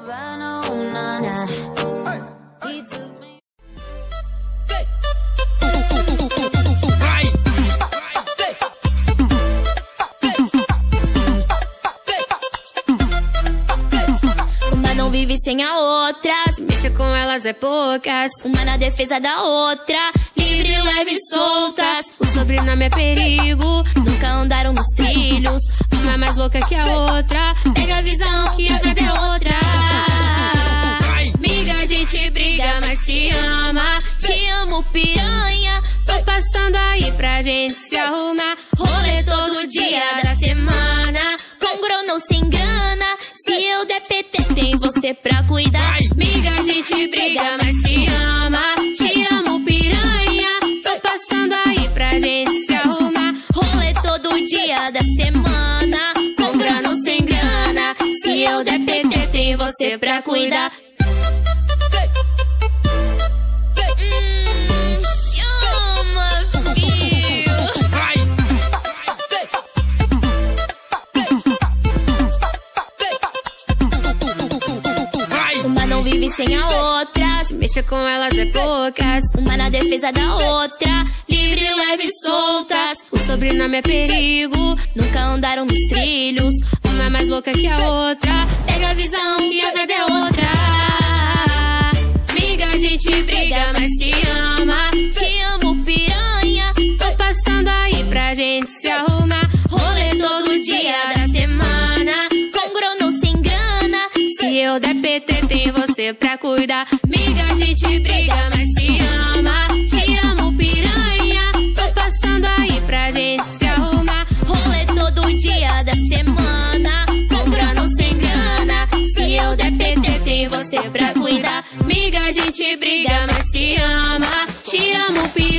Uma não vive sem a outra, se mexe com elas é poucas. Uma na defesa da outra, livre, leve e soltas. O sobrenome é perigo, nunca andaram nos trilhos. Uma é mais louca que a outra, pega a visão que a vibe é outra. Miga, a gente briga, mas se ama. Te amo, piranha. Tô passando aí pra gente se arrumar. Rolê todo dia da semana, com grana ou sem grana. Se eu der PT, tem você pra cuidar. Miga, a gente briga, mas se ama. Te amo, piranha. Tô passando aí pra gente se arrumar. Rolê todo dia da semana, com grana ou sem grana. Se eu der PT, tem você pra cuidar. Vive sem a outra, se mexe com elas é poucas. Uma na defesa da outra, livre, leve e soltas. O sobrenome é perigo, nunca andaram nos trilhos. Uma é mais louca que a outra, pega a visão que a vibe é outra. Miga, a gente briga, mas se ama. Te amo, piranha. Tô passando aí pra gente se arrumar. Rolê todo dia da semana, com grana ou sem grana. Se eu der PT, tem você pra cuidar. Miga, a gente briga, mas se ama. Te amo, piranha. Tô passando aí pra gente se arrumar. Rolê todo dia da semana, com grana ou sem grana. Se eu der PT, tem você pra cuidar. Miga, a gente briga, mas se ama. Te amo, piranha.